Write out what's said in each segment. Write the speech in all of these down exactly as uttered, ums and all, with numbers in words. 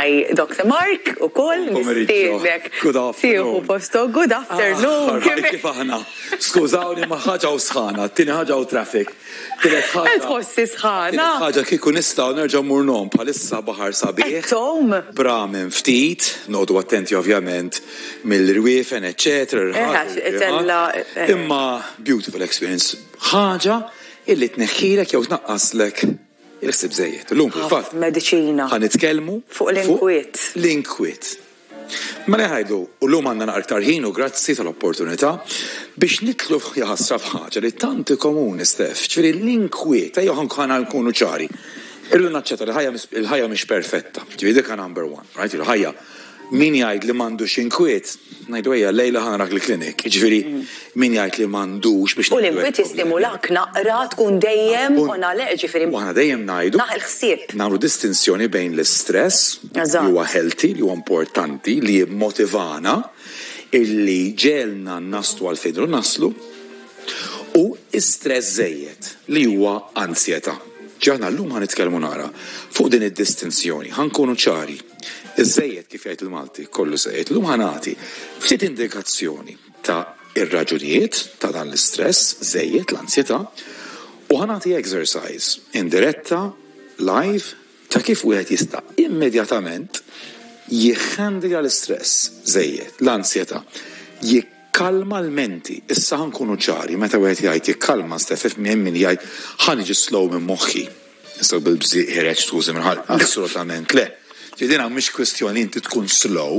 miegħi Doktor Mark ukoll nistiednek. Good afternoon. Tieħu posto, good afternoon. Kif aħna? Skużawni ma ħaġa u sħana, tieni ħaġa u traffic. Tielet ħaġa. Tħossi sħana. Ħaġa kieku nistgħu nerġgħu mmur nom bħalissa baħar sabiħ. Tom. Bramen ftit, noqgħdu attenti ovvjament mill-rwiefen, eċetera. Imma beautiful experience. Ħaġa illi tneħħilek jew tnaqqaslek il-ħsib żejjed. Illum fil-fatt. Mediċina. Ħa nitkellmu fuq l-inkwiet. L-inkwiet. Ma neħajdu, u l-lum għandna naqtar ħin u grazzi tal-opportunità biex nitlu jaħasra f'ħaġa li tanti komuni, Stef. Ġifieri l-inkwiet, ejja ħankana nkunu ċari. Irru naċċetta li il-ħajja mhix perfetta. Ġifieri dik number one, right? Il-ħajja min jgħid li m'għandux inkwiet, ngħidu ejja lejla ħanrak l-klinik. Ġifieri min jgħid li m'għandux biex. U l-inkwiet jistimulak naqra tkun dejjem u nagħlaq ġifieri. U aħna dejjem ngħidu. Naħ il-ħsieb. Nagħmlu distinzjoni bejn l-istress li huwa healthy, li huwa importanti, li jimmotivana, illi ġelna naslu għal fejn naslu, u istress żejjed li huwa ansjetà. Ġaħna llum ħanitkellmu nara fuq din id-distinzjoni, ħankunu ċari. Iż-żejjed kif jgħid il-Malti, kollu żejjed, llum ħanati ftit indikazzjoni ta' ir-raġunijiet ta' dan l-istress, żejjed, l-ansjetà, u ħanati exercise indiretta, live, ta' kif wieħed jista' immedjatament jikhandla l-istress, żejjed, l-ansjetà, jikkalma l-menti. Issa ħankunu ċari, meta wieħed jgħid jikkalma Stefef minn min jgħid ħaniġi slow minn moħħi. Issa bil-bżieq ħireġ tużi minn ħadd, assolutament le. Ġidina mhix kwestjoni inti tkun slow,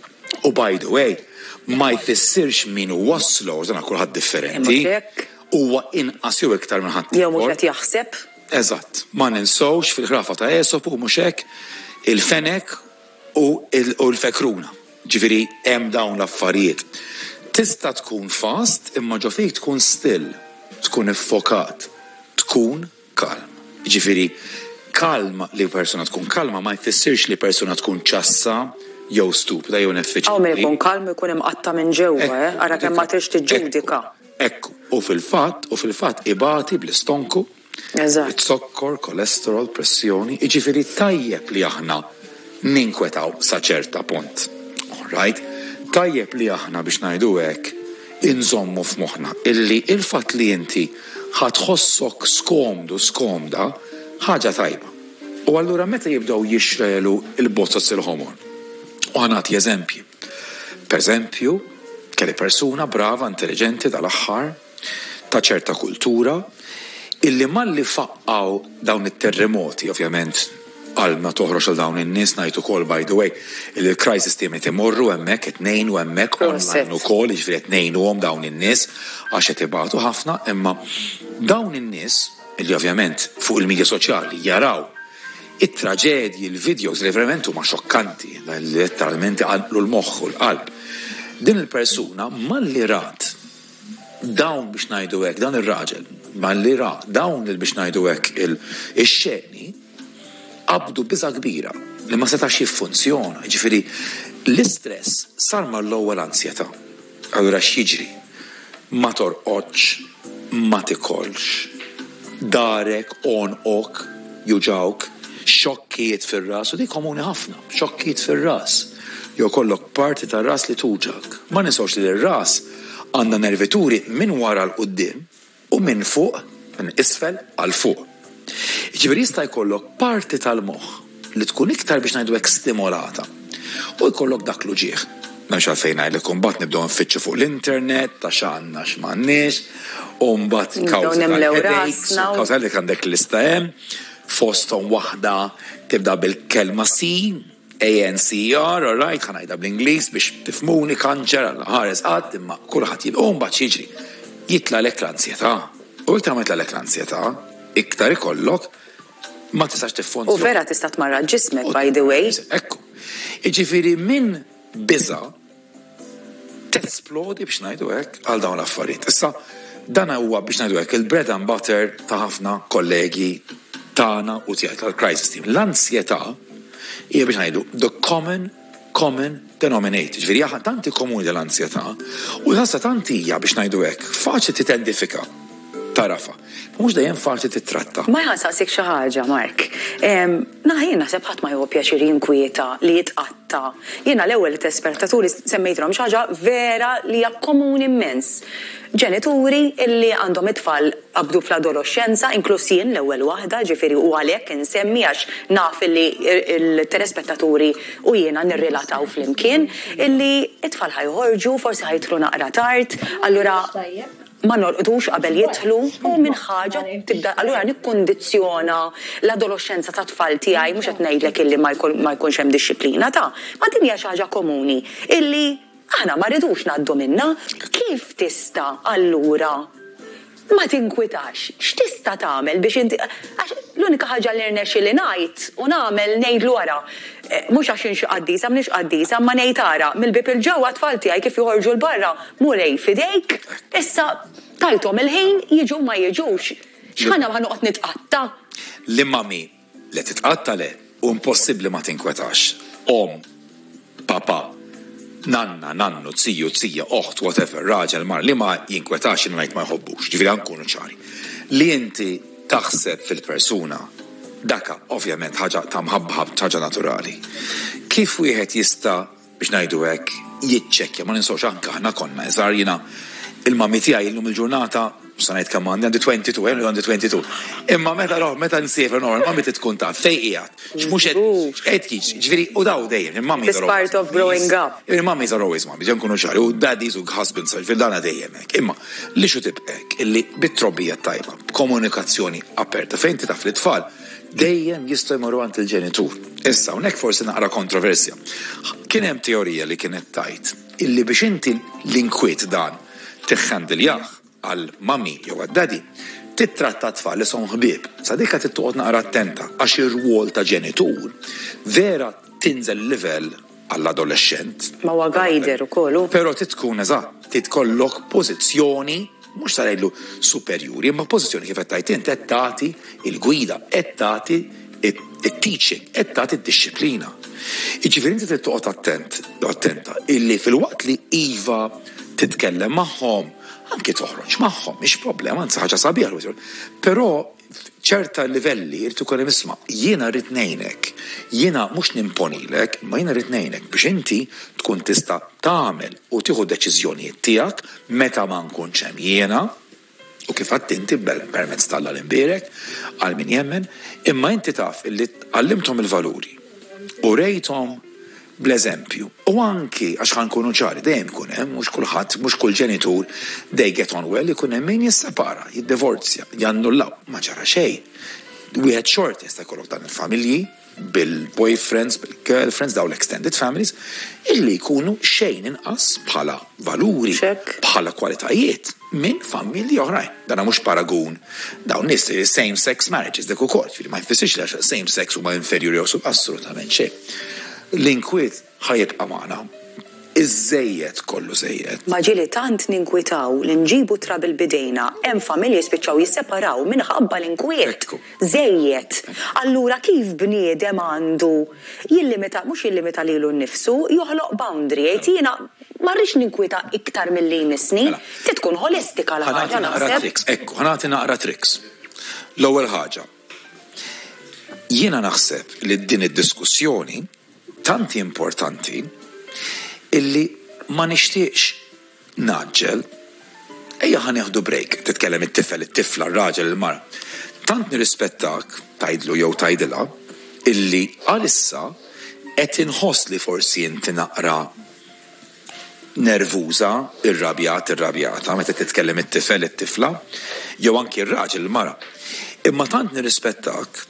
u by the way, ma jfissirx min huwa slow, żana kulħadd differenti. Huwa inqas jew iktar minn ħadd. Jew mhux qed jaħseb. Eżatt, ma ninsowx fil-ħrafa ta' Esop u mhux hekk il-fenek u l-fekruna. Ġifieri hemm dawn l-affarijiet. Tista' tkun fast imma ġo fejn tkun still, tkun iffokat, tkun kalm. Ġifieri kalma li persuna tkun kalma ma jfissirx li persuna tkun ċassa jew stupida jew ineffiċjenti. Aw ma jkun kalm ikun imqatta minn ġewwa, eh, ara kemm ma trix tiġġudika. Ekku, u fil-fatt, u fil-fatt ibati bl-istonku, it-sokkor, kolesterol, pressjoni, jiġifieri tajjeb li aħna ninkwetaw sa ċerta punt. All right? Tajjeb li aħna biex ngħidu hekk inżommu f'moħħna illi il-fatt li inti ħadħossok skomdu skomda ħaġa tajba. U allura meta jibdew jixrelu il-bozzos il-ħomor. U ħanati eżempji. Per eżempju, kelli persuna brava, intelligenti dal-aħħar, ta' ċerta kultura, illi malli faqqaw dawn it-terremoti, ovvjament, għalma toħroġ għal dawn in-nies ngħid ukoll by the way, il-crisis team qed imorru hemmhekk qed ngħinu hemmhekk online ukoll, jiġifieri qed ngħinuhom dawn in-nies għax qed ibagħtu ħafna, imma dawn in-nies illi ovvjament fuq il-medja soċjali jaraw it-traġedji, il-videos li verament huma xokkanti, li letteralment għalqu l-moħħ u l-qalb. Din il-persuna malli rat dawn biex ngħidu hekk, dan ir-raġel, malli ra dawn il biex ngħidu hekk il-xeni qabdu biża' kbira li ma setax jiffunzjona. Ġifieri l-istress sar mal-ewwel ansjetà. Allura x'jiġri? Ma torqodx, ma tikolx, darek on-ok, juġawk, xokkijiet fir-ras, u di komuni ħafna, xokkijiet fir-ras. Jew kollok parti tar-ras li tuġak. Ma ninsawx li l-ras għandha nervituri minn wara l-qudiem u minn fuq, minn isfel għal fuq. Ġifieri jista' jkollok parti tal-moħħ li tkun iktar biex ngħidu hekk stimolata. U jkollok dak l-ġieħ. M'hemmx għalfejn ngħidlek imbagħad nibdew nfittxu fuq l-internet ta' x'għandna x'm'għandniex, u mbagħad kawża li għandek lista hemm, fosthom waħda tibda bil-kelma C, A N C R, all right, ħanajda bl-Ingliż biex tifmuni kanċer għal ħares qatt, imma kulħadd jilqom mbagħad jiġri. Jitla lek l-ansjetà. U iktar ma jitla lek l-ansjetà, iktar ikollok ma tistax tiffunzjona. U vera tista' tmarra ġismek, by the way. Ekku. Jiġifieri minn biża' tesplodi biex ngħidu hekk għal dawn l-affarijiet. Issa dan huwa biex ngħidu hekk il-bread and butter ta' ħafna kollegi tagħna u tiegħek tal-crisis team. L-ansjetà hija biex ngħidu the common common denominator. Ġifieri aħna tanti komuni dell-ansjetà u ħassa tanti hija biex ngħidu hekk faċli titendifika tarafa. Mhux dejjem faċli titratta. Ma jħassaqsik xi ħaġa, Mark. Naħin naħseb ħadd ma jew pjaċir jinkwieta li jitqatta. Jiena l-ewwel t-espettaturi semmejthom xi ħaġa vera li hija komuni immens. Ġenituri illi għandhom it-tfal qabdu fl-adolescenza, inkluż jien l-ewwel waħda, ġifieri u għalhekk insemmi għax naf illi l-telespettaturi u jiena nirrilataw flimkien illi it-tfal ħajħorġu, forsi ħajtru naqra tard, allura ma norqdux qabel jidħlu u minn ħaġa tibda allura nikkondizzjona l-adolescenza ta' tfal tiegħi mhux qed ngħidlek illi ma jkunx hemm dixxiplina ta' ma din hija xi ħaġa komuni illi aħna ma rridux ngħaddu minnha. Kif tista' allura ma tinkwitax? X'tista' tagħmel biex inti l-unika ħaġa li rnexxi li ngħid u nagħmel ngħidlu wara mhux għax inxi qaddisa m'nix qaddisa ma ngħid ara mill-bib il-ġewwa tfal tiegħi kif joħorġu l-barra murej fidejk issa tajthom il-ħin jiġu ma jiġux. X'ħana ma noqgħod nitqatta? L-immami li titqatta le u impossibbli ma tinkwetax. Om, papa, nanna, nannu, tziju, tzija, oħt, whatever, raġel, mar, li ma jinkwetax in ngħid ma jħobbux, ġifieri nkunu ċari. Li inti taħseb fil-persuna, daka ovvjament ħaġa ta' mħabbħab ħaġa naturali. Kif wieħed jista' biex ngħidu hekk jiċċekkja, ma ninsawx anke aħna konna iżgħar jiena il-mammi tiegħi llum il-ġurnata sa ngħid kemm għandi għandi twenty-two, għandi għandi twenty-two. Imma meta roħ, meta nsifer normal, mammi tkun taf fejn qiegħed. X'mhux qed kiġ, ġifieri u daw dejjem, il-mammi It's part of growing up. Il-mammi are always mommy, ġen kunu ċari, u daddies u husbands fil-dana dejjem hekk. Imma li xu tibqek illi bit-trobbija tajba, komunikazzjoni aperta fejn titaf li tfal dejjem jistgħu jmorru għand il-ġenitur. Issa hawnhekk forsi naqra kontroversja. Kien hemm teorija li kienet tajt illi biex inti l-inkwiet dan tiħħandiljah għal mammi jew għad-dadi titratta tfal li son ħbieb. Sadika tittoqgħod naqra attenta għax ir-rwol ta' ġenitur vera tinżel livell għall-adolescent. Ma huwa guider ukoll. Però titkun eżatt, titkollok pożizzjoni mhux sarejdlu superjuri, imma pożizzjoni kif qed tajt inti qed tagħti il-gwida, qed tagħti it-teaching, qed tagħti d-dixxiplina. Jiġifieri inti tittoqgħod attent, attenta illi fil-waqt li iva titkellem magħhom anke toħroġ magħhom, mhix problema, anzi ħaġa sabiħa. Però ċerta livelli irid ikun hemm isma' jiena rrid ngħinek, jiena mhux nimponilek, ma jiena rrid ngħinek biex inti tkun tista' tagħmel u tieħu deċiżjonijiet tiegħek meta ma nkunx hemm jiena u kif għadt inti permezz tal-imbierek għal min jemmen, imma inti taf illi għallimthom il-valuri u rejthom bl-eżempju. U anki għax ħankunu ċari, dejjem ikun hemm mhux kulħadd, mhux kull ġenitur they get on well, ikun hemm min jissepara, jiddivorzja, jannullaw, ma ġara xejn. Wieħed xort jista' jkollok dan il-familji bil-boyfriends, bil-girlfriends, daw l-extended families, illi jkunu xejn inqas bħala valuri, bħala kwalitajiet minn familji oħrajn. Dana mhux paragun. Dawn nies same-sex marriages dik ukoll, ma jfissirx li same-sex huma inferiori jew assolutament xejn. L-inkwiet ħajibqa' magħna. Iż-żejjed kollu żejjed. Ma ġieli tant ninkwitaw li nġibu trabil bidejna, hemm familji spiċċaw jisseparaw minħabba l-inkwiet. Żejjed. Allura kif bniedem għandu jillimita, mhux jillimita lilu nnifsu, joħloq boundary. Jgħid jiena ma rridx ninkwita iktar milli jmissni, ti tkun holistika la ħaġa naħseb. Ekku, ħanati naqra tricks. L-ewwel ħaġa. Jiena naħseb li din id-diskussjoni tanti importanti illi ma nixtieqx naġġel ejja ħanieħdu break titkellem it-tifel, it-tifla, r-raġel, il-mara. Tant nirrispettak tajdlu jew tajdilha illi għalissa qed inħoss li forsi inti naqra nervuża, irrabjat, irrabjata meta titkellem it-tifel, it-tifla, jew anki r-raġel, il-mara. Imma tant nirrispettak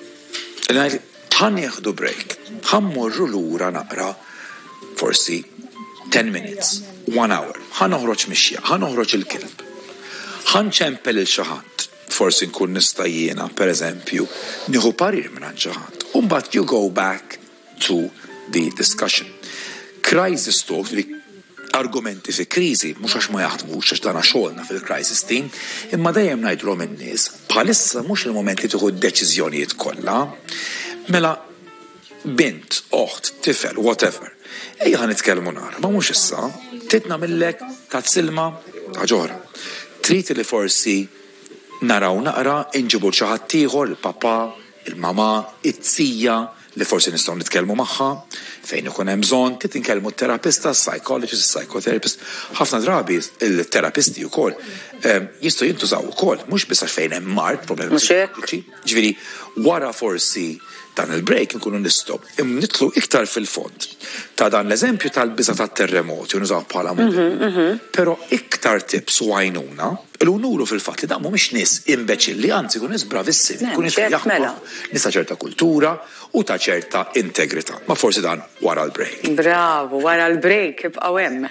ħan nieħdu break, ħan morru lura naqra forsi ten minutes, one hour, ħan uħroġ mixja, ħan uħroġ il-kilb, ħan ċempel il-xaħat, forsi nkun nista' jiena, per eżempju, nieħu parir minn ċaħat, u mbagħad you go back to the discussion. Crisis talk, li argumenti fi kriżi, mhux għax ma jaħdmux għax dana xogħolna fil-crisis team, imma dejjem ngħidulhom in-nies, bħalissa mhux il-moment li tieħu d-deċiżjonijiet kollha, mela bint, oħt, tifel, whatever. Ejja ħan nitkellmu nara, ma mhux issa, titna millek ta' silma ta' ġora. Trid li forsi naraw naqra inġibu xi ħadd ieħor, il-papa, il-mama, it-tija li forsi nistgħu nitkellmu magħha fejn ikun hemm bżonn titkellmu t-terapista, psychologist, psychotherapist. Ħafna drabi il-terapisti wkoll jistgħu jintużaw ukoll mhux biss għax fejn hemm mart problemi psikoloġiċi. Ġifieri wara forsi dan il-break nkunu nistgħu nitlu iktar fil-fond ta' dan l-eżempju tal-biża tat-terremoti u nużaw bħala modell. Però iktar tips u għajnuna l-unuru fil-fatt li dan mhumiex nies imbeċilli, anzi kun nies bravissimi, kun nies jaħdmu nies ta' ċerta kultura u ta' ċerta integrità. Ma forsi dan wara l-break. Bravo, wara l-break ibqgħu hemm.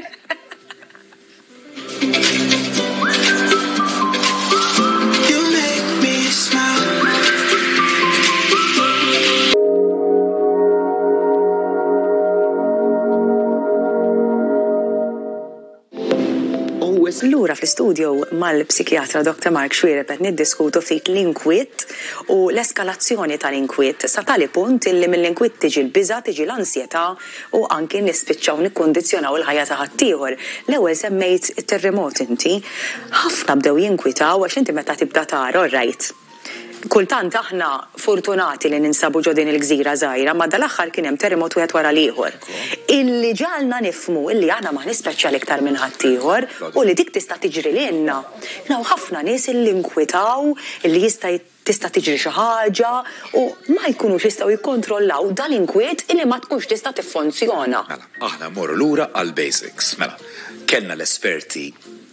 Lura fl-studio mal-psikjatra doktor Mark Xwiered qed niddiskutu ftit l-inkwiet u l-eskalazzjoni tal-inkwiet sa tali punt illi mill-inkwiet tiġi l-biża, tiġi l-ansjetà u anke nispiċċaw nikkondizzjonaw il-ħajja ta' ħaddieħor. L-ewwel semmejt it-terremot inti. Ħafna bdew jinkwitaw għax inti meta tibda tara orrajt. Kultant aħna fortunati li ninsabu ġo din il-gżira żgħira, ma dal-aħħar kien hemm terremot wieħed wara l-ieħor. Illi ġalna nifhmu illi aħna ma nispeċjali iktar minn ħaddieħor u li dik tista' tiġri lilna. Naw ħafna nies illi nkwitaw illi jista' tista' tiġri xi ħaġa u ma jkunux jistgħu jikkontrollaw dal-inkwiet illi ma tkunx tista' tiffunzjona. Mela, aħna mmorru lura għall-basics. Mela, kellna l-esperti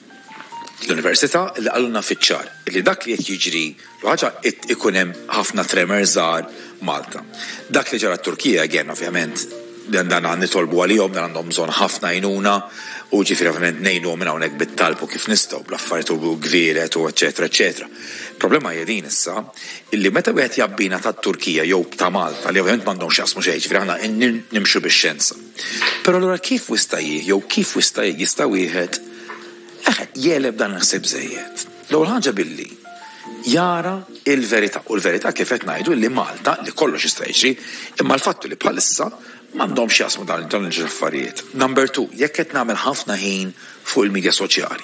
l-Università li għalluna fiċ-ċar li dak li qed jiġri ħaġa ikun hemm ħafna tremer żgħar Malta. Dak li ġara t-Turkija again ovvjament dan għan nitolbu għalihom dan għandhom bżonn ħafna għajnuna u ġifieri ovvjament ngħinu minn hawnhekk bit-talbu kif nistgħu bl-affarijiet u gvieret u eċetera eċetera. Problema hija din issa illi meta wieħed jabbina tat-Turkija jew ta' Malta li ovvjament m'għandhomx jasmu xejn, ġifieri aħna nimxu bix-xjenza. Però allura kif wista' jew kif wista' jista' wieħed eħed jeleb dan naħseb żejjed. L-ewwel ħaġa billi jara il-verità u l-verità kif qed ngħidu li Malta li kollox jista' jiġri imma l-fattu li bħalissa m'għandhomx jasmu dan il-affarijiet. Number two, jekk qed nagħmel ħafna ħin fuq il-midja soċjali.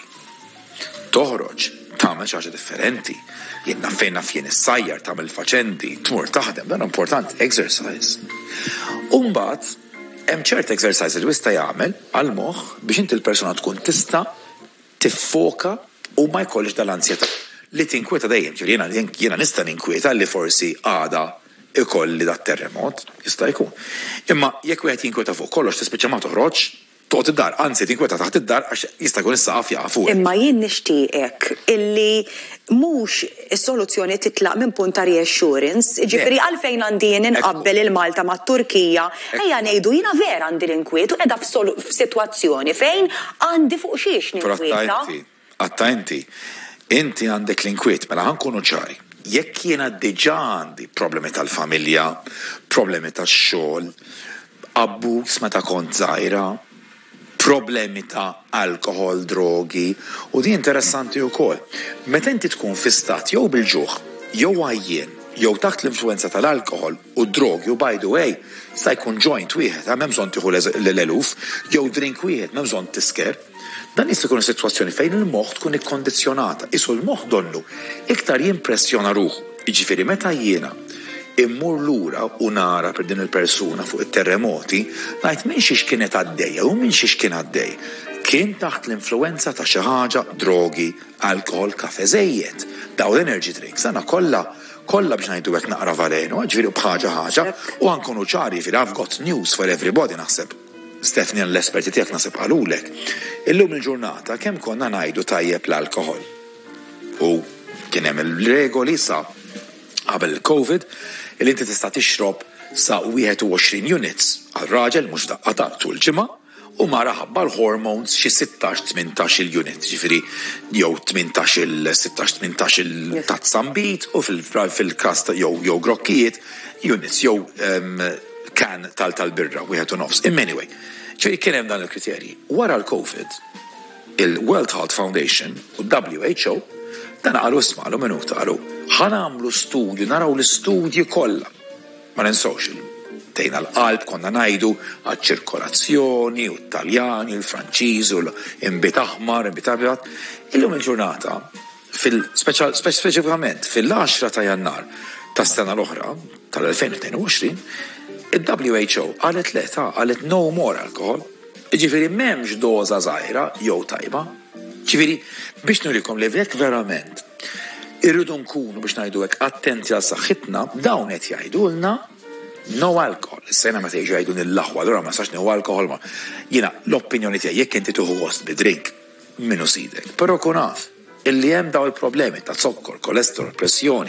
Toħroġ tagħmel xi ħaġa differenti. Jien naf fejn naf jien issajjar tagħmel faċendi, tmur taħdem, dan importanti, exercise. U mbagħad hemm ċert exercise li wista' jagħmel għal moħħ biex inti l-persuna tkun tista' tiffoka u ma jkollix dal-ansjetà li tinkweta dejjem. Jiena jiena nista' ninkwieta li forsi għada ikolli dat terremot, jista' jkun. Imma jekk wieħed jinkweta fuq kollox tispiċċa ma toħroġ, toqgħod id-dar, anzi tinkweta taħt id-dar għax jista' jkun is-saqaf jaqa' fuq. Imma jien nixtieqek illi mhux is-soluzzjoni titlaq minn punt ta' reassurance, ġifieri għalfejn għandi jien inqabbel il-Malta mat-Turkija, ejja ngħidu jiena vera għandi l-inkwiet u qiegħda f'sitwazzjoni fejn għandi fuq xiex ninkwieta. Attenti, inti għandek l-inkwiet, mela ħankunu ċari. Jekk jiena diġà għandi problemi tal-familja, problemi tax-xogħol, abbuż meta kont żgħira, problemi ta' alkohol, drogi, u di interessanti wkoll. Meta inti tkun fi stat jew bil-ġuħ, jew għajjien, jew taħt l-influenza tal-alkohol u drogi u by the way, sa jkun joint wieħed, hemm bżonn tieħu l-eluf, jew drink wieħed, m'hemm bżonn tisker. Dan jista' jkun sitwazzjoni fejn il-moħħ tkun ikkondizzjonata. Isu l-moħħ donnu iktar jimpressjona ruħu. Jiġifieri meta jiena immur lura u nara per din il-persuna fuq it-terremoti, ngħid minn xiex kienet għaddejja u minn xiex kien għaddej. Kien taħt l-influenza ta' xi ħaġa, drogi, alkohol, kafe żejjed, daw l-energy drinks. Għana kollha kollha biex ngħidu hekk naqra valenu, ġifieri bħaġa ħaġa, u nkunu ċari ġifieri I've got news for everybody naħseb. Stefni l-esperti tiegħek nasib qalulek. Illum il-ġurnata kemm konna ngħidu tajjeb l-alkohol. U kien hemm il-regoli sa qabel il-COVID li inti tista' tixrob sa wieħed u għoxrin units għal raġel mhux daqqa tul ġimgħa u mara ħabba l-hormones xi sittax tmintax il-unit, ġifieri jew tmintax il-sittax tmintax il-tazzambit u fil-każ jew jew grokkijiet units jew kan tal-birra wieħed u nofs. In anyway, ċej kien hemm dan il-kriterji. Wara l-COVID, il-World Health Foundation u W H O dan qalu isma'lu minuta qalu ħanamlu studju, naraw l-istudji kollha. Ma ninsawx tejna l-qalb konna ngħidu għaċ-ċirkolazzjoni u t-Taljani, l-Franċiż u l-imbit aħmar, imbit abjad. Illum il-ġurnata fil-speċifikament fil-għaxra ta' Jannar tas-sena l-oħra tal-twenty twenty-two il-W H O qalet le ta' qalet no more alcohol. Ġifieri m'hemmx doża żgħira jew tajba. Ġifieri biex nurikom li hekk verament irridu nkunu biex ngħidu hekk attenti għal saħħitna dawn qed jgħidulna no alcohol. Is-sena meta jiġu jgħidu nill-aħwa allura ma sax no alcohol ma. Jiena l-opinjoni tiegħi jekk inti tieħu gost bid-drink minnu sidek. Però kun naf illi hemm daw il-problemi ta' zokkor, kolesterol, pressjoni,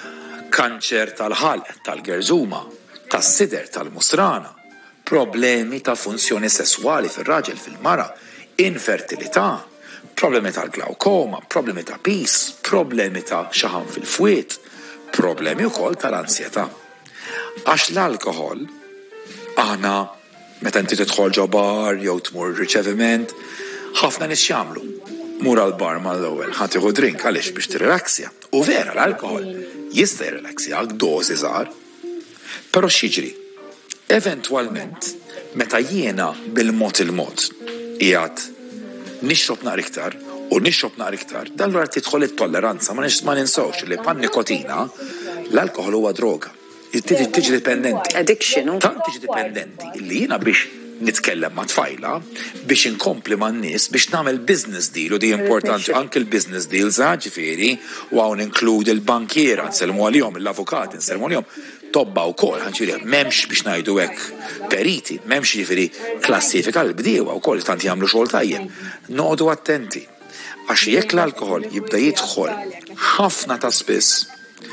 kanċer tal-ħalq, tal-gerżuma, tas-sider, tal-musrana, problemi ta' funzjoni sessuali fir-raġel fil-mara, infertilità, problemi tal-glaukoma, problemi ta' pis, problemi ta' xaħam fil-fwiet, problemi wkoll tal-ansjetà. Għax l-alkohol aħna meta inti tidħol ġo bar jew tmur riċeviment, ħafna nies jagħmlu. Mur għall-bar mal-ewwel ħadd tieħu drink għaliex biex tirrilaksja. U vera l-alkohol jista' jirrilaksjak dożi żgħar. Però x'jiġri? Eventwalment meta jiena bil-mod il-mod qiegħed nixrob naqra iktar u nixrob naqra iktar, dan allura tidħol it-tolleranza ma ninsawx li pan nikotina l-alkohol huwa droga. Tiġi dipendenti. Addiction. Tant tiġi dipendenti illi jiena biex nitkellem ma' tfajla biex inkompli ma' n-nies biex nagħmel business deal u di importanti anke l-business deals ġifieri u hawn inkludi l-bankiera nselmu għalihom l-avukat nselmu għalihom tobba wkoll ħanġieli m'hemmx biex ngħidu hekk periti, m'hemmx jiġifieri klassifika l-bdiewa wkoll tant jagħmlu xogħol tajjeb. Noqogħdu attenti għax jekk l-alkohol jibda jidħol ħafna ta' spiss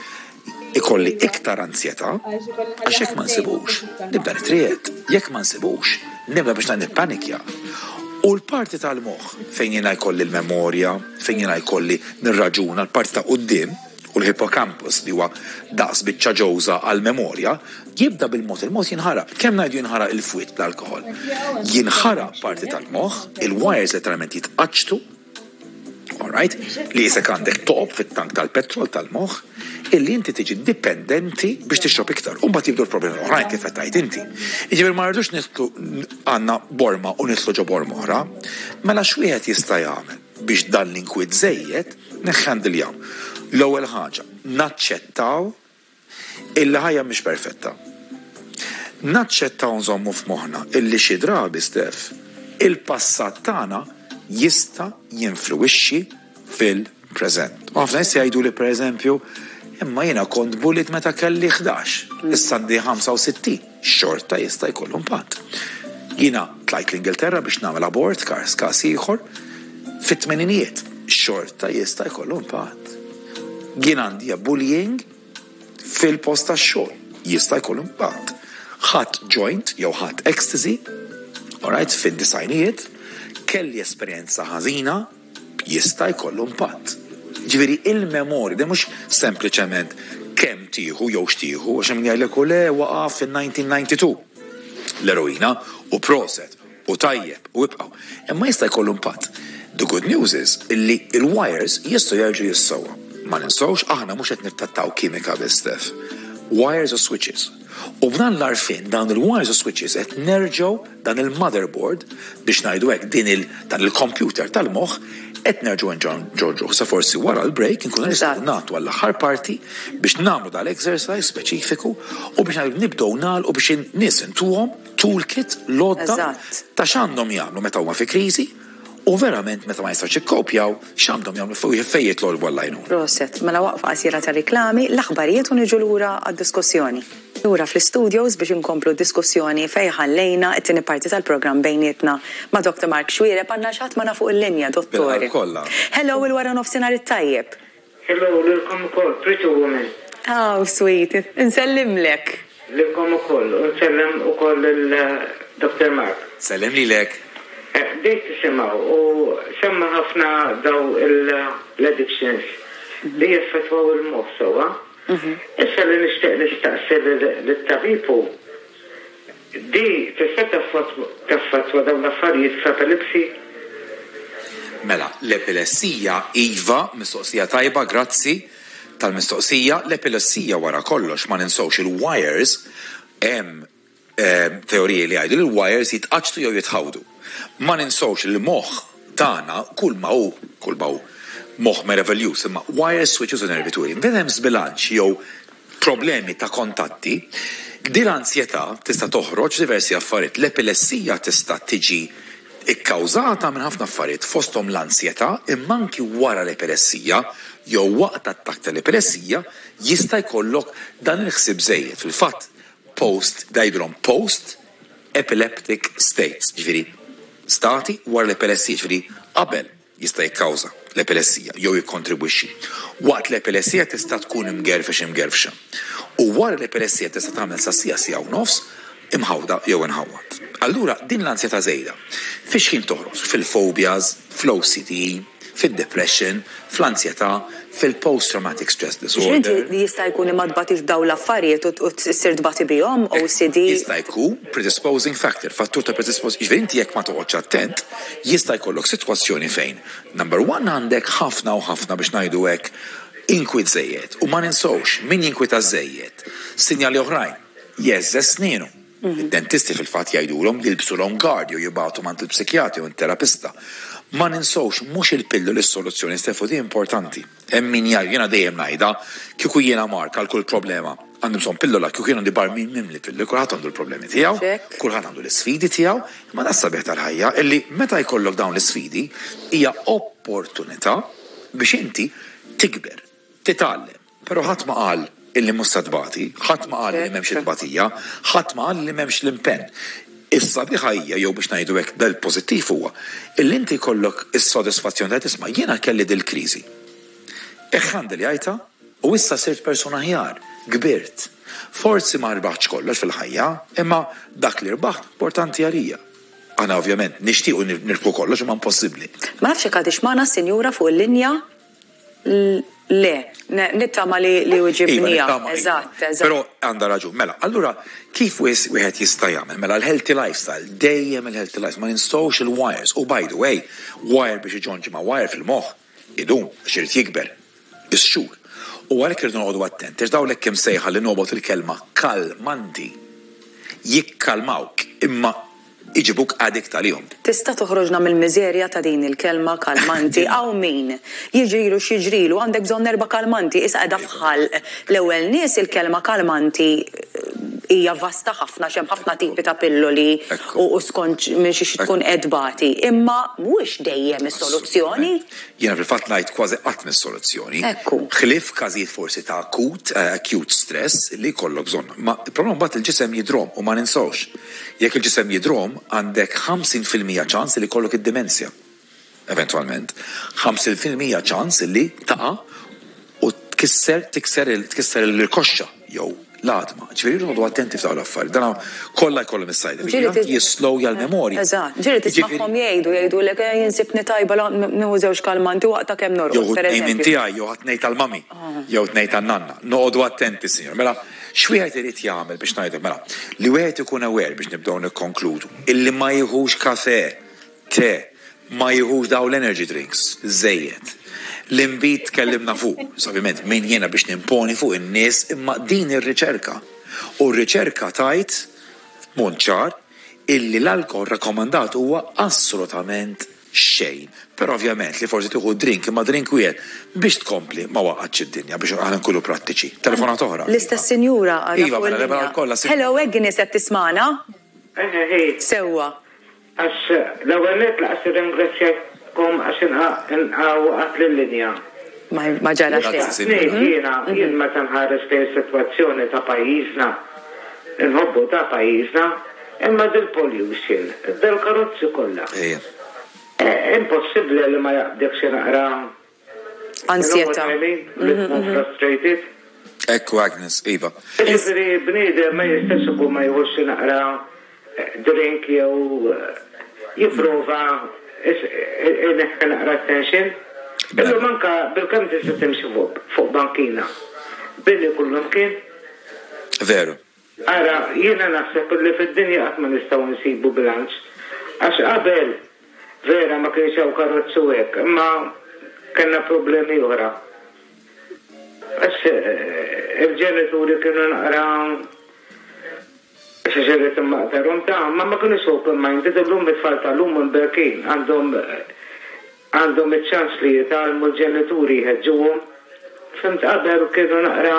ikolli iktar ansjetà għax jekk ma nsibux nibda nitried, jekk ma nsibux nibda biex nippanikja. U l-parti tal-moħħ fejn jiena jkolli l-memorja, fejn jiena jkolli nirraġuna l-parti ta' quddiem u l-hippocampus li huwa daqs biċċa ġewża għall-memorja jibda bil-mod il-mod jinħaraq. Kemm ngħidu jinħaraq il-fwiet bl-alkohol? Jinħaraq parti tal-moħħ, il-wires letteralment jitqaċtu, all right, li jisek għandek top fit-tank tal-petrol tal-moħħ, illi inti tiġi dipendenti biex tixrob iktar. U mbagħad jibdu l-problemi oħrajn kif qed tgħid inti. Jiġifieri ma rridux nitlu għandna borma u nitlu ġo borma oħra, mela x'wieħed jista' jagħmel biex dan l-inkwiet żejjed neħħandiljam. L-ewwel ħaġa, naċċettaw illi ħajja mhix perfetta. Naċċettaw nżommu f'moħħna illi xi drabi stef il-passat tagħna jista' jinfluwixxi fil-preżent. Ħafna nies jgħidu li pereżempju imma jiena kont bullet meta kelli ħdax, issa għandi ħamsa u sittin, xorta jista' jkollu impatt. Jiena tlajt l-Ingilterra biex nagħmel abort kars każ ieħor fit-tmeninijiet, xorta jista' jkollu impatt. Jien għandi bullying fil-post tax-xogħol, jista' jkollu impatt. Ħadd joint jew ħadd ecstasy, all right, fin-disajnijiet, kelli esperjenza ħażina jista' jkollu impatt. Ġifieri il-memori, da mhux sempliċement kemm tieħu jew x'tieħu, għax hemm jgħidlek u le waqaf fin-nineteen ninety-two l-eroina u proset u tajjeb u ibqgħu. Imma jista' jkollu impatt. The good news is illi il-wires jistgħu jerġgħu jissewwa. Ma ninsawx aħna mhux qed nittrattaw kimika biss. Wires u switches. U b'dan l-arfin dan il-wires u switches qed nerġgħu dan il-motherboard biex ngħidu hekk din il dan il-computer tal-moħħ qed nerġgħu nġorġu sa forsi wara l-break inkunu nistgħu nagħtu għall-aħħar parti biex nagħmlu dal-exercise speċifiku u biex nibdew nagħlqu biex in-nies intuhom toolkit lodda ta' x'għandhom jagħmlu meta huma fi kriżi u verament meta ma jistgħux jikkopjaw x'għandhom jagħmlu fuq fejn jitlu l-wallajnu. Proset, mela waqfa qasira ta' riklami l-aħbarijiet u niġu lura għad-diskussjoni. Lura fl-studios biex inkomplu diskussjoni fejn ħallejna t-tieni parti tal-programm bejnietna ma' Doktor Mark Xwiereb għandna xatt ma' fuq il-linja, dottor. Hello, il-wara nofsinhar it-tajjeb. Hello, lilkom ukoll, pretty woman. Oh, sweet, nsellimlek. Lilkom ukoll, nsellem ukoll il-Doktor Mark. Sellem lilek. Dejt tisimgħu u semma ħafna daw l-addictions li jaffettwaw il-moħħ sewwa. Issa li nixtieq nistaqsi lit-tabibu di tista' taffettwa dawn l-affarijiet f'epilepsi? Mela, l-epilessija iva mistoqsija tajba, grazzi tal-mistoqsija. L-epilessija wara kollox ma ninsawx il-wires hemm teoriji li għajdu il-wires jitqaċtu jew jitħawdu. Ma ninsawx il-moħħ tagħna kull ma hu kull ma hu moħħ meravigliuż, imma wire switches u nervituri. Meta hemm sbilanċ jew problemi ta' kontatti, din l-ansjetà tista' toħroġ diversi affarijiet. L-epilessija tista' tiġi ikkawżata minn ħafna affarijiet fosthom l-ansjetà, imma anki wara l-epilessija jew waqt attakk tal-epilessija jista' jkollok dan il-ħsieb żejjed. Fil-fatt post dajdulhom post epileptic states, ġifieri stati wara l-epilessija, ġifieri qabel jista' jikkawża l-epilessija jew jikkontribwixxi. Waqt l-epilessija tista' tkun imgerfex imgerfxa. U wara l-epilessija tista' tagħmel sassija sija u nofs imħawda jew inħawwad. Allura din l-ansjetà żejda fiex kien toħroġ? Fil-phobias, fl-O C D, fil-depression, fl-ansjetà, fil-post-traumatic stress disorder. X'inti jista' jkun imadbati f'dawn l-affarijiet u tsir tbati bihom O C D? Jista' jkun predisposing factor, fattur ta' predisposing. Ġifieri inti jekk ma toqgħodx attent, jista' jkollok sitwazzjoni fejn number one għandek ħafna u ħafna biex ngħidu hekk inkwit żejjed u ma ninsowx min jinkwita żejjed. Sinjali oħrajn jeżżes snienu. Id-dentisti fil-fatt jgħidulhom jilbsulhom gard jew jibgħatu mant il-psikjatri u terapista. Ma ninsowx mhux il-pillu l-soluzzjoni stefu di importanti. Hemm min jgħid jiena dejjem ngħidha kieku jiena mark għal kull problema għandu bżonn pillola kieku jiena bar min mimli pillu kulħadd għandu l-problemi tiegħu, kulħadd għandu l-isfidi tiegħu, ma das sabiħ tal-ħajja illi meta jkollok dawn l-isfidi hija opportunità biex inti tikber, titgħallem. Però ħadd ma qal illi mhux sadbati, ħadd ma qal li m'hemmx il-batija, ħadd ma qal li m'hemmx l-impenn. Issa biħajja jew biex ngħidu hekk dal-pożittiv huwa illi inti jkollok is-sodisfazzjoni ta' tisma' jiena kelli dil-kriżi. Eħħandi li għajta u issa sirt persuna ħjar, kbirt. Forsi ma rbaħx kollox fil-ħajja, imma dak li rbaħ importanti għalija. Aħna ovvjament nixtiequ nirbu kollox imma impossibbli. Ma nafx hekk għadix magħna sinjura fuq il-linja le, nittama li li uġibnija. Eżatt, eżatt. Però għandha raġun. Mela, allura kif wieħed jista' jagħmel? Mela l-healthy lifestyle, dejjem il-healthy lifestyle, ma ninsowx il-wires. U by the way, wire biex iġonġi ma' wire fil-moħħ, idum biex irid jikber. Is-xhur. U għalhekk irid noqogħdu attenti, għax dawlek kemm sejħa li nobgħod il-kelma kalmanti jikkalmawk imma iġibuk addict għalihom. Tista' toħroġna mill-miżerja ta' din il-kelma kalmanti għaw min jiġrilu x'jiġrilu għandek bżonn erba' kalmanti issa qiegħda fħalq. L-ewwel nies il-kelma kalmanti hija vasta ħafna x'hemm ħafna tipi ta' pilloli u skont minn xi tkun edbati, imma mhuwiex dejjem is-soluzzjoni. Jiena fil-fatt ngħid kważi qatt mis-soluzzjoni. Ħlief każijiet forsi ta' akut acute stress li jkollok bżonn. Ma il-problema mbagħad il-ġisem jidrom u ma ninsawx. Jekk il-ġisem jidrom għandek ħamsin fil-mija ċans li jkollok id-demenzja. Eventwalment, ħamsin fil-mija ċans li taqa' u tkisser tikser tkisser il-koxxa jew l-għadma. Ġifieri rridu attenti f'dawn l-affarijiet. Dan kollha jkollhom is-sajda. Jislowja l-memorja. Eżatt. Ġieli tismagħhom jgħidu jgħidulek jinsibni tajba nużewx kalmanti waqta kemm norqod pereżempju. Jew tiegħi jew ħadd ngħid tal-mami jew tngħid tan-nanna. Noqogħdu attenti, sinjor. Mela x'wieħed irid jagħmel biex ngħidu mela li wieħed ikun aware biex nibdew nikkonkludu illi ma jieħux kafè, te, ma jieħux dawn l-energy drinks żejjed. L-imbit tkellimna fuq, ovvjament min jiena biex nimponi fuq in-nies imma din ir-riċerka. U r-riċerka tajt monċar illi l-alkohol rakkomandat huwa assolutament xejn. Però ovvjament li forsi tieħu drink imma drink wieħed biex tkompli ma waqgħodx id-dinja biex aħna nkunu prattiċi. Telefonat oħra. L-istess sinjura Iva, mela lebra kollha. Hello, Agnes qed tismana? Sewwa. Għax l-ewwel nitlaq ringrazzjak kom għax inqaw għat l-linja. Ma ġara xejn. Jiena jien meta nħares fejn sitwazzjoni ta' pajjiżna, inħobbu ta' pajjiżna, imma dil-pollution, dil-karozzi kollha. Impossibbli li ma jaqdekx naqra ansjeta. Frustrated. Ekku Agnes, Iva. Ġifieri bniedem ma jistax ikun ma jħossx naqra drink jew jipprova neħka naqra attention. Illu manka bil-kam tista' timxi fuq bankina. Billi kullum kien. Veru. Ara, jiena naħseb li fid-dinja qatt ma nistgħu nsibu bilanċ. Għax qabel vera ma kienx hawn karozzu hekk, imma kellna problemi oħra. Għax il-ġenituri kienu naqra xaġeret maqtarum ta' ma ma kienu open minded, l-lum it-tfal tal-lum un berkin għandhom għandhom iċ-ċans li jitalmu l-ġenituri jħeġġuhom. Fimt qabel kienu naqra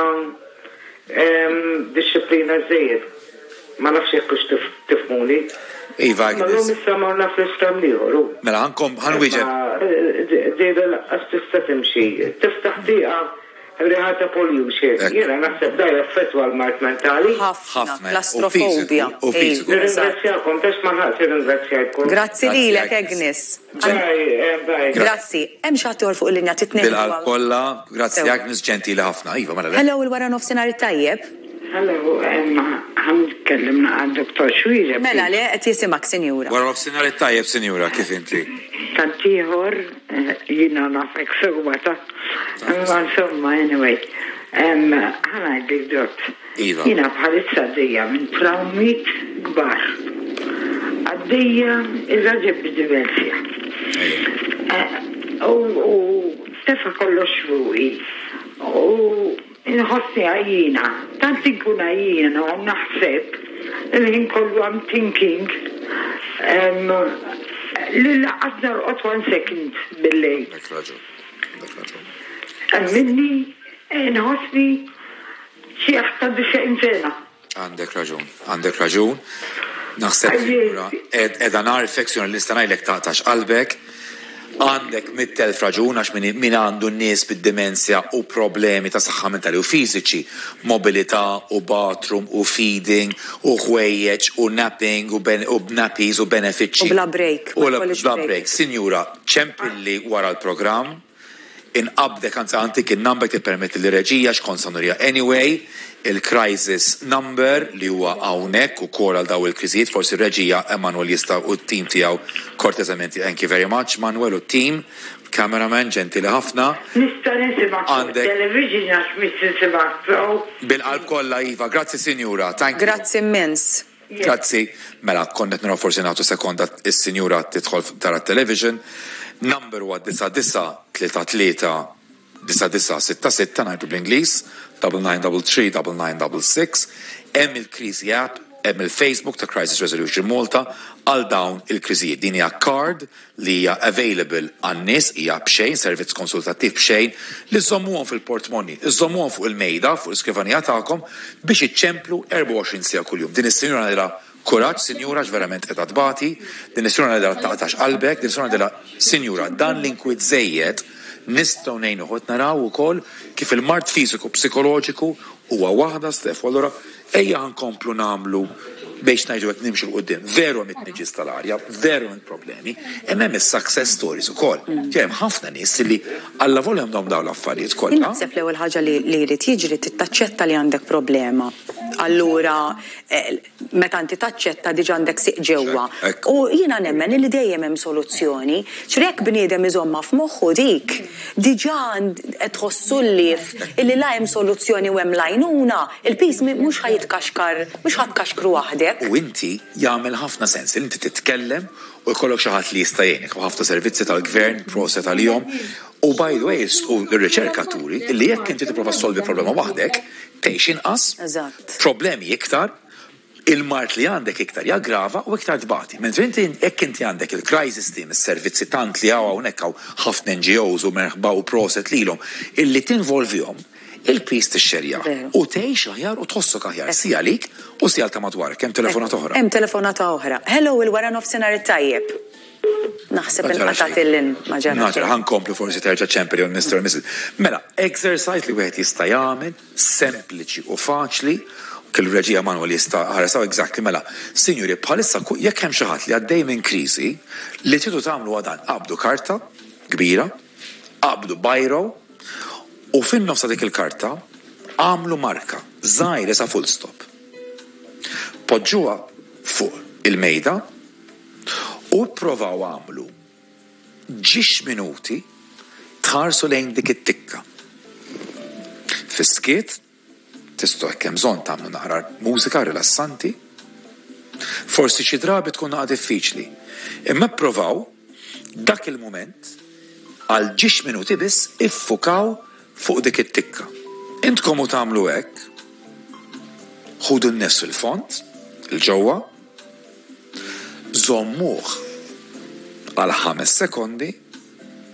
disciplina żejjed. Ma nafx jekk hux tifhmuni. Iva, ma l-lum issa morna fl-istam liħor. Mela ħankom ħanwieġeb. Dejda laqqas tista' timxi. Tiftaħ dieqa riħata pollution. Jena naħseb da jaffettwa l-mart mentali. Ħafna, klastrofobia. Ringrazzjakom, biex ma ħaqsi ringrazzjajkom. Grazzi lilek, Agnes. Grazzi. Hemm xi ħadd fuq il-linja titnejn. Bil-qalb kollha, grazzi Agnes ġentili ħafna. Iva, mela. Hello, il-wara nofsinhar tajjeb. Hello, ħan tkellimna għal doktor Xwieġeb. Mela le qed jisimak, Sinjura. Wara nofsinhar tajjeb, Sinjura, kif inti? Tantiħor, jina nafek segwata. Insomma, anyway, ħana dik dot. Jina bħalissa għaddejja minn traumit gbar. Għaddejja irraġeb b'dimensja. U stefa kollox fuqi. U inħossi għajjina. Tant inkun għajjina u naħseb il-ħin kollu I'm thinking Lilla għaddar qot one second bil-lejl. Dak raġun, dak raġun. Minni, nħosni xieħ ta' dixeqin sena. Għandek raġun, għandek raġun. Naħseb Sinjura, edha narfek Sinjura li stanajlek taqtax qalbek, għandek mit-telf raġun għax min għandu n-nies bid-dimensja u problemi ta' saħħa mentali u fiżiċi, mobilità u bathroom u feeding u ħwejjeġ u napping u nappies u benefiċċji. U bla break. U bla break. Sinjura, ċempilli wara l-programm, inqabdek anzi antik il-number ti permetti li reġija x'kon sanurija anyway, il-crisis number li huwa hawnhekk ukoll għal daw il-kriżijiet, forsi reġija Emanuel jista' u t-tim tiegħu korteżamenti. Thank you very much, Manuel u t-tim, cameraman ġentili ħafna. Nista' nisimgħek television għax mis-nisimgħek. Bil-qalb kollha Iva, grazzi Sinjura. Grazzi immens. Grazzi. Mela konnet naraw forsi nagħtu sekonda is-Sinjura tidħol tara t-television. Number huwa disa disa tlieta tlieta disa disa sitta sitta ngħidu bl-Ingliż double nine double three double nine double six. Hemm il-Kriżi app, hemm il-Facebook ta' Crisis Resolution Malta għal dawn il-kriżijiet. Din hija card li hija available għan-nies, hija b'xejn, servizz konsultattiv b'xejn li żommuhom fil-portmonni, iżommuhom fuq il-mejda, fuq l-iskrivanija tagħkom biex iċċemplu erba' u għoxrin sija kuljum. Din is-sinjura nara kuraġġ, Sinjura, verament qed tbati, din is-sinjura nara taqtax qalbek, din is-sinjura nara Sinjura dan l-inkwit żejjed nistgħu ngħinu ħodt naraw ukoll kif il-mart fiżiku psikoloġiku huwa waħda stef, allura ejja nkomplu nagħmlu biex ngħidu qed nimxu l-qudiem. Veru hemm it-tniġis tal-arja, veru hemm problemi, hemm hemm is-success stories ukoll. Hemm ħafna nies li alla volja hemm dawn l-affarijiet kollha. Naħseb l-ewwel ħaġa li jrid jiġri tittaċċetta li għandek problema. Allura meta inti taċċetta diġà għandek siq ġewwa. U jiena nemmen li dejjem hemm soluzzjoni. X'rek bniedem iżomma f'moħħu dik diġà qed tħossu l-lif illi la hemm soluzzjoni u hemm lajnuna, il-piż mhux ħajitkaxkar, mhux ħadkaxkru waħdek. U inti jagħmel ħafna sens li inti titkellem u jkollok xi ħadd li jista' jgħinek ħafna servizzi tal-gvern proset għalihom. U by the way, u l-riċerkaturi li jekk inti tipprova solvi problema waħdek, tgħix inqas, problemi iktar, il-mart li għandek iktar jaggrava u iktar tbati. Mentri inti jekk inti għandek il-crisis team, is-servizzi tant li hawn hawnhekk hawn ħafna N G Os u merħba u proset lilhom illi tinvolvihom il-pis tixxerja u tgħix aħjar u tħossok aħjar si għalik u si għal ta' madwarek. Hemm telefonata oħra. Hemm telefonata oħra. Hello, il-wara nofsinhar tajjeb. Naħseb inqatat il-lin ma ġara. Naġra ħankomplu forsi terġa' ċemperi mister u missus Mela, exercise li wieħed jista' jagħmel sempliċi u faċli kellu reġija Manuel jista' ħaresaw exactly mela. Sinjuri, bħalissa jekk hemm xi ħadd li għaddej minn kriżi li tridu tagħmlu għadan qabdu karta kbira, qabdu bajro u fin-nofs dik il-karta għamlu marka żgħira sa full stop. Poġġuha fuq il-mejda u provaw għamlu ġiex minuti tħarsu lejn dik it-tikka. Fiskiet tistgħu hekk hemm bżonn tagħmlu naqra mużika rilassanti. Forsi xi drabi tkun naqa' diffiċli. Imma provaw dak il-mument għal ġiex minuti biss iffukaw fuq dik it-tikka. Intkom u tagħmlu hekk, ħudu n-ness il-font, il-ġewwa, żommuh għal ħames sekondi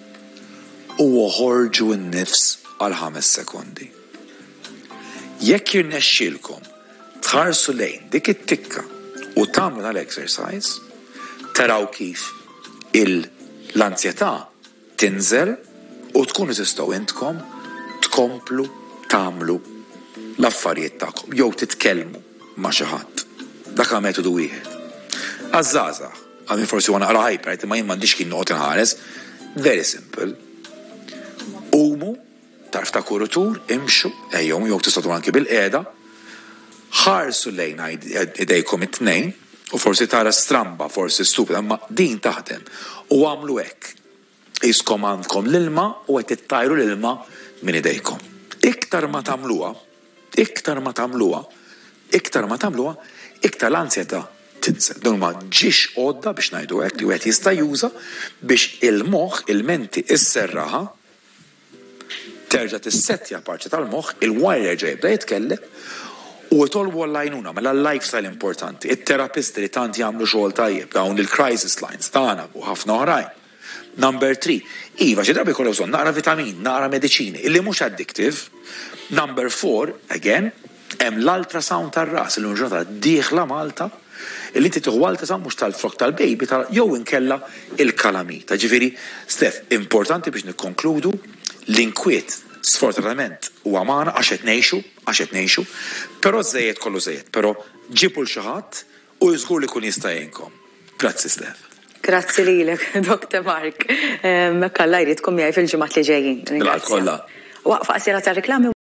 u ħorġu n-nifs għal ħames sekondi. Jekk jirnexxielkom tħarsu lejn dik it-tikka u tagħmlu dal-exercise, taraw kif l-ansjetà tinżel u tkunu tistgħu intkom tkomplu tagħmlu l-affarijiet tagħkom jew titkellmu ma' xi ħadd. Dak huwa metodu wieħed. Għaż-żgħażagħ, għal forsi huwa naqra hyper, ma jien m'għandix kien noqgħod inħares, very simple. Qumu, tarf ta' kurutur, imxu, ejjhom jew tistgħu anke bil-qiegħda, ħarsu lejn idejkom it-tnejn, u forsi tara stramba, forsi stupida, ma din taħdem. U għamlu hekk. Iskom għandkom l-ilma u qed tittajru l-ilma minn idejkom. Iktar ma tagħmluha, iktar ma tagħmluha, iktar ma tagħmluha, iktar l-ansjetà tinżel. Dawn ma ġiex għodda biex ngħidu hekk li wieħed jista' juża biex il-moħħ, il-menti isserraħa, terġa' tissettja parti tal-moħħ, il-wajr jerġa' jibda jitkellem u jtolbu għall-għajnuna, mela l-lifestyle importanti. Il-terapisti li tant jagħmlu xogħol tajjeb, dawn il-crisis lines tagħna u ħafna oħrajn. Number three, iva xi drabi kollu bżonn naqra vitamin, naqra mediċini, illi mhux addictive. Number four, again, hemm l-ultrasound tar-ras li ġurnata dieħla Malta, illi inti tieħu ultrasound mhux tal-frok tal-baby jew inkella il-kalamita. Ġifieri, Stef, importanti biex nikkonkludu l-inkwiet sfortunatament huwa magħna għax qed ngħixu, għax qed ngħixu, però żejjed kollu żejjed, però ġibu l xi ħadd u żgur li jkun jista' jgħinkom. Grazzi Stef. Grazzi lilek, doktor Mark. Mekka Alla jridkom miegħi fil-ġimgħat li ġejjin. Kollha. Waqfa qasira ta' riklami